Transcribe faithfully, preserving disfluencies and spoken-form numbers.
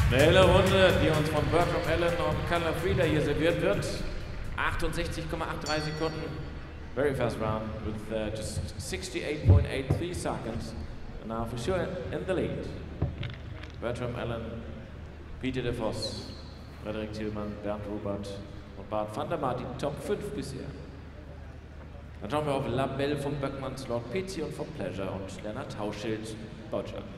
Schnelle Runde, die uns von Bertram Allen und Callum Frieda hier serviert wird. achtundsechzig Komma dreiundachtzig Sekunden. Very fast round with uh, just sixty-eight point eight three seconds. And now for sure in the lead. Bertram Allen, Peter de Vos, Frederik Tillmann, Bernd Robert und Bart van der Maat, die Top fünf bisher. Dann schauen wir auf Labelle vom Böckmann, Lord Pizzi und vom Pleasure und Lennart Hauschild, Deutschland.